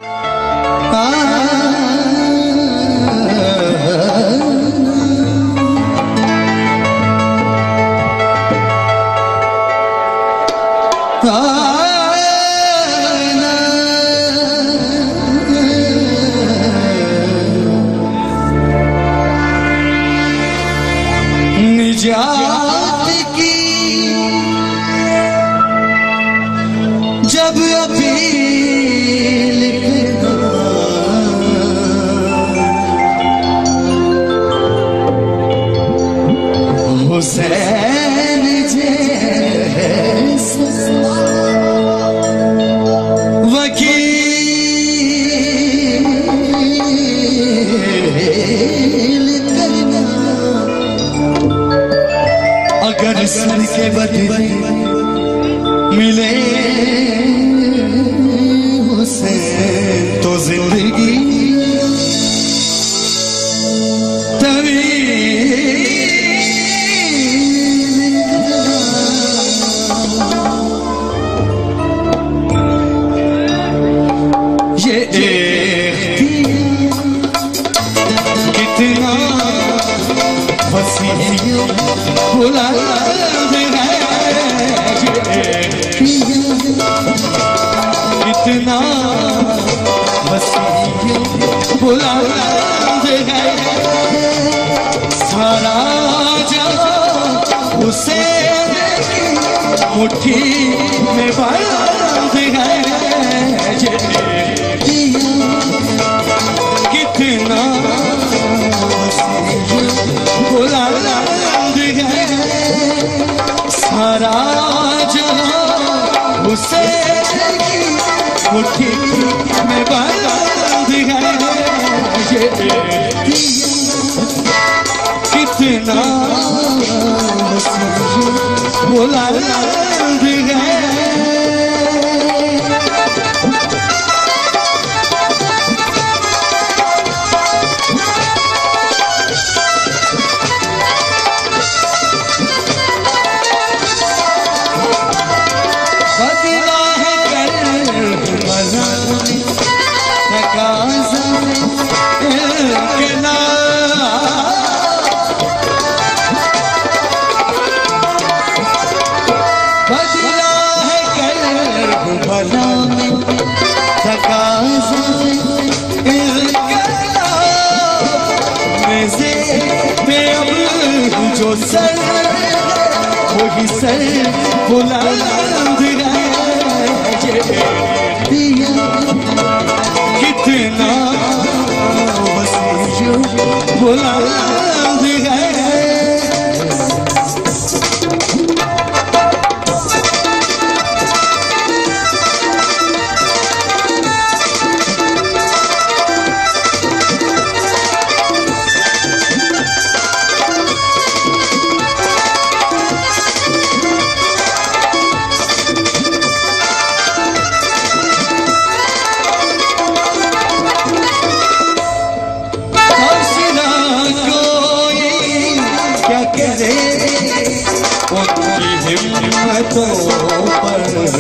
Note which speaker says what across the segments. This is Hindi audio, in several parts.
Speaker 1: निजात की जब अपील हुसैन जैसा वकील करना, अगर सर के बदले मिले हुसैन तो जिंदगी कितना वसीयत बुलंद है, कितना वसीयत बुलंद है, सारा जहां हुसैन की मुट्ठी में बंद है। कितना बुलंद है, सारा जहां हुसैन की मुट्ठी में बंद है। कितना बुलंद है। जो सर वही सर बुलंद है। कितना वसीयत बुलंद है। उनकी हिम्मतों पर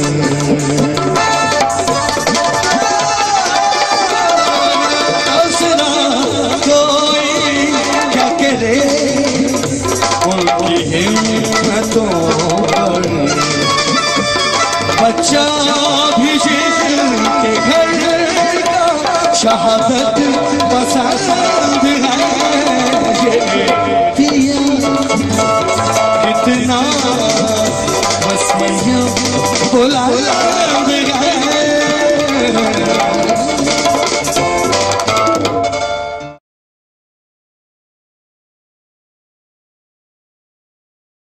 Speaker 1: हौसला कोई क्या करे, उनकी हिम्मतों पर बच्चा भी जिनके घर का शहादत पसंद है। कितना वसीयत बुलंद